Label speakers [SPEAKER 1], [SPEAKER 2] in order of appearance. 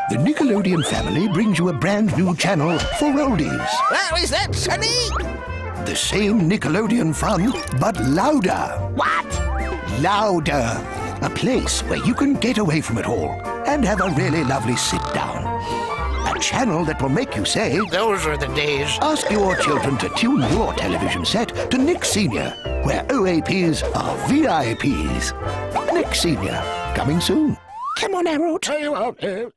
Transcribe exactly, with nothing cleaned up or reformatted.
[SPEAKER 1] The Nickelodeon family brings you a brand new channel for oldies.
[SPEAKER 2] Oh, is that Sunny?
[SPEAKER 1] The same Nickelodeon fun, but louder.
[SPEAKER 2] What?
[SPEAKER 1] Louder. A place where you can get away from it all and have a really lovely sit-down. A channel that will make you say,
[SPEAKER 2] Those are the days.
[SPEAKER 1] ask your children to tune your television set to Nick Senior, where O A Ps are V I Ps. Nick Senior, coming soon. Come on, Harold.
[SPEAKER 2] Tell you what, uh,